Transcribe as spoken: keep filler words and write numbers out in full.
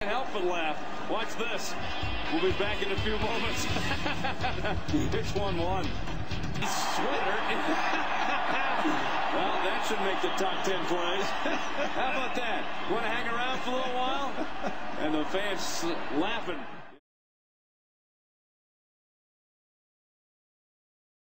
help but laugh. Watch this. We'll be back in a few moments. It's one one. Sweater. Well, that should make the top ten plays. How about that? Want to hang around for a little while? And the fans laughing.